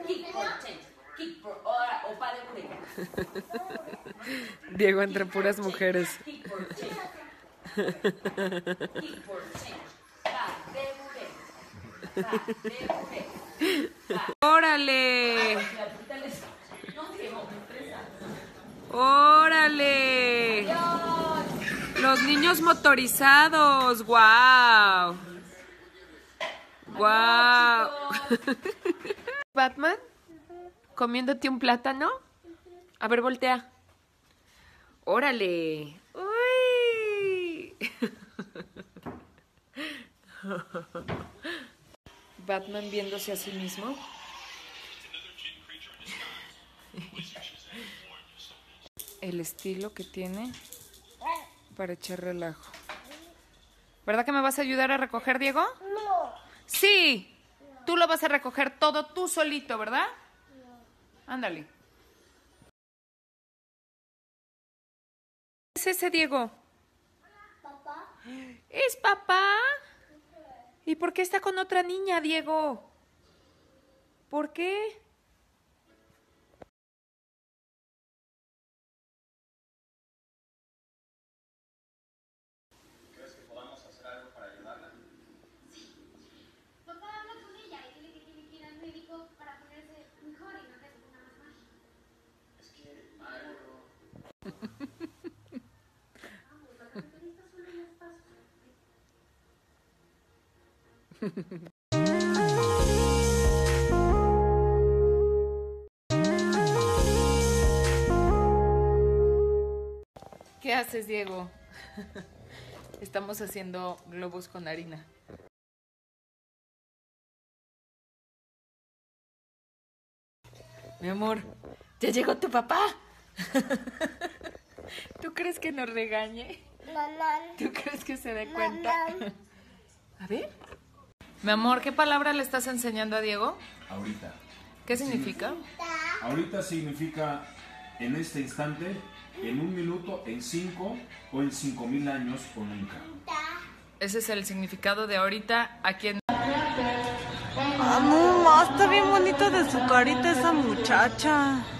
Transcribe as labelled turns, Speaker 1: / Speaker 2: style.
Speaker 1: Kick for change. Kick for opa de bureka.
Speaker 2: Diego entre puras mujeres.
Speaker 1: Kick for change. Kick for change. Pa de bureka. Pa de bureka.
Speaker 2: ¡Órale!
Speaker 1: No, Diego,
Speaker 2: ¡Órale! Los niños motorizados. ¡Guau! ¡Guau! ¿Batman? ¿Comiéndote un plátano? A ver, voltea. ¡Órale! ¡Uy! Batman viéndose a sí mismo. El estilo que tiene para echar relajo. ¿Verdad que me vas a ayudar a recoger, Diego?
Speaker 3: No.
Speaker 2: Sí. Tú lo vas a recoger todo tú solito, ¿verdad? Ándale. ¿Qué es ese, Diego?
Speaker 3: ¿Papá?
Speaker 2: ¿Es papá? ¿Y por qué está con otra niña, Diego? ¿Por qué?
Speaker 4: ¿Crees que podamos hacer algo para ayudarla?
Speaker 3: Papá habla con ella y dile que tiene que ir al médico para ponerse mejor y no que se ponga más mal.
Speaker 4: Es que algo...
Speaker 3: Vamos, la cafeterista solo ya está.
Speaker 2: ¿Qué haces, Diego? Estamos haciendo globos con harina. Mi amor, ¿ya llegó tu papá? ¿Tú crees que nos regañe?
Speaker 3: Mamá.
Speaker 2: ¿Tú crees que se dé cuenta? A ver. Mi amor, ¿qué palabra le estás enseñando a Diego?
Speaker 4: Ahorita.
Speaker 2: ¿Qué significa?
Speaker 4: Ahorita significa en este instante, en 1 minuto, en 5 o en 5,000 años o nunca.
Speaker 2: Ese es el significado de ahorita aquí en...
Speaker 5: Ah, no, está bien bonita de su carita esa muchacha.